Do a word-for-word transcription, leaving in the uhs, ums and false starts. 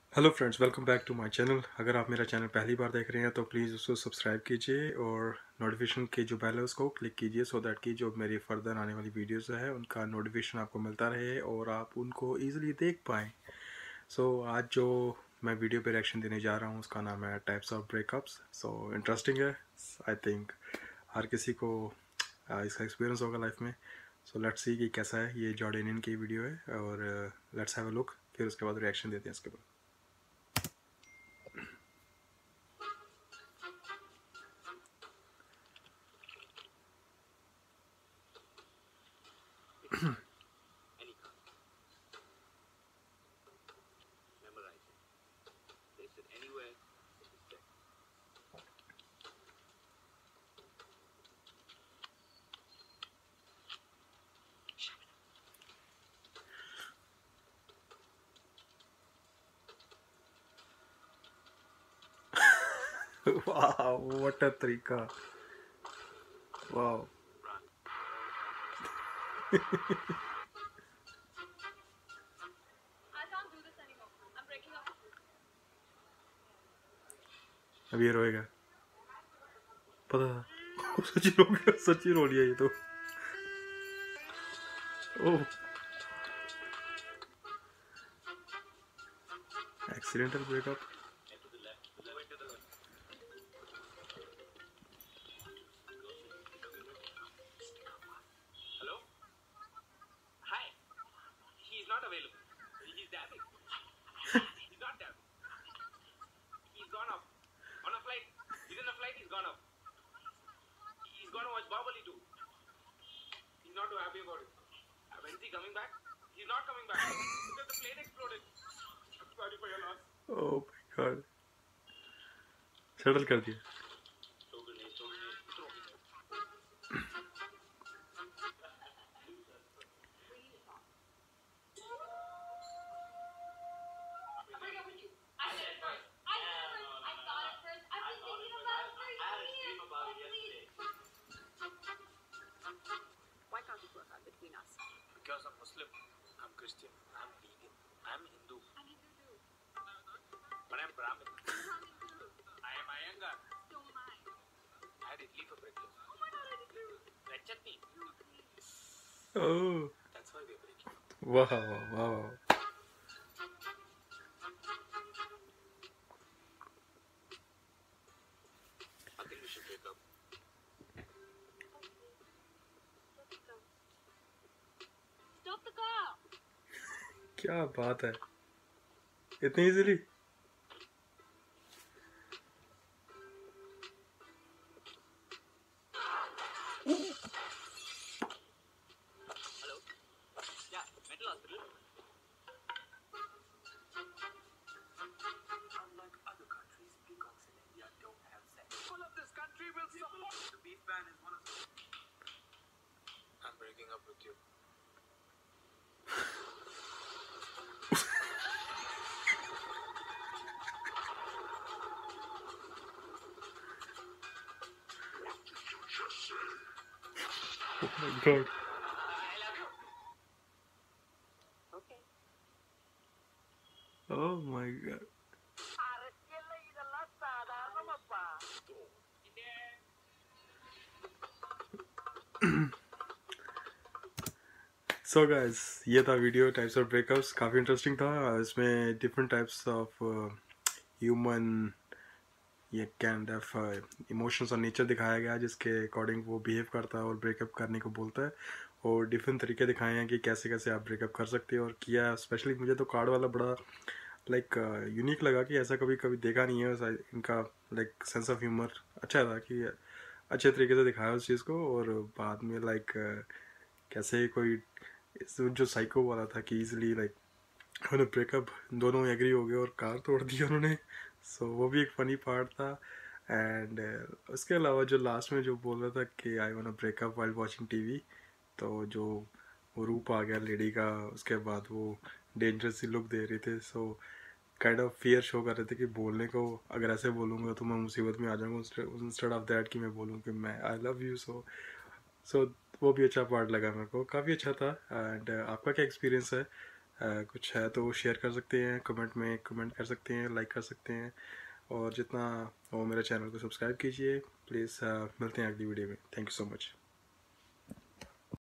Hello friends, welcome back to my channel. अगर आप मेरा चैनल पहली बार देख रहे हैं तो प्लीज़ उसको सब्सक्राइब कीजिए और नोटिफिकेशन की जो बेल है उसको क्लिक कीजिए सो दैट कि जो मेरी फर्दर आने वाली वीडियोस है उनका नोटिफिकेशन आपको मिलता रहे और आप उनको ईजिली देख पाएँ। सो so, आज जो मैं वीडियो पे रिएक्शन देने जा रहा हूँ उसका नाम है types of breakups. So interesting है। आई थिंक हर किसी को आ, इसका एक्सपीरियंस होगा लाइफ में। सो लेट्स सी कि कैसा है। ये जॉर्डेनियन की वीडियो है और लेट्स हैव अ लुक, फिर उसके बाद रिएक्शन देते हैं इसके बाद। Wow, what a tariqa. Wow. अब ये रोएगा, पता था। सच्ची रो गया, सच्ची रो लिया ये तो। Oh, accidental breakup. Oh my god, settle कर दिया। Why can't it work out between us? Because I'm Muslim, I'm Christian, I'm vegan, I'm Hindu, I'm Hindu too. but I'm Brahmin. I'm Hindu. I am Iyengar. So am I. I had idli for breakfast. Oh my god, I did too. Red chutney. Oh That's why we're breaking up. वाह वाह। I think we should break up. Stop the car. क्या बात है, इतनी easily. Hello? Yeah, mental hospital. Unlike other countries, peacocks in India don't have sex. People of this country will support. The beef ban is one of the. I'm breaking up with you. Oh my god. I love you. Okay. Oh my god. So guys, ये था video types of breakups. काफ़ी interesting था। इसमें different types of human ये kind of emotions और nature दिखाया गया जिसके अकॉर्डिंग वो बिहेव करता है और ब्रेकअप करने को बोलता है। और डिफरेंट तरीके दिखाए हैं कि कैसे कैसे आप ब्रेकअप कर सकते हो और किया। स्पेशली मुझे तो कार्ड वाला बड़ा लाइक यूनिक लगा कि ऐसा कभी कभी देखा नहीं है। ऐसा इनका लाइक सेंस ऑफ ह्यूमर अच्छा था कि अच्छे तरीके से दिखाया उस चीज़ को। और बाद में लाइक कैसे कोई जो साइको वाला था कि इजीली लाइक उन्होंने ब्रेकअप, दोनों एग्री हो गए और कार तोड़ दी उन्होंने। सो so, वो भी एक फ़नी पार्ट था। एंड uh, उसके अलावा जो लास्ट में जो बोल रहा था कि I want breakup while watching TV, तो जो वो रूप आ गया लेडी का, उसके बाद वो डेंजरस सी लुक दे रहे थे। So kind of fear show कर रहे थे कि बोलने को अगर ऐसे बोलूँगा तो मैं मुसीबत में आ जाऊँगा, इंस्टेड ऑफ दैट कि मैं बोलूँ कि मैं आई लव यू। सो सो वो भी अच्छा पार्ट लगा मेरे को, काफ़ी अच्छा था। एंड uh, आपका क्या एक्सपीरियंस है कुछ है तो शेयर कर सकते हैं, कमेंट में कमेंट कर सकते हैं, लाइक कर सकते हैं, और जितना वो मेरे चैनल को सब्सक्राइब कीजिए प्लीज़। मिलते हैं अगली वीडियो में। Thank you so much.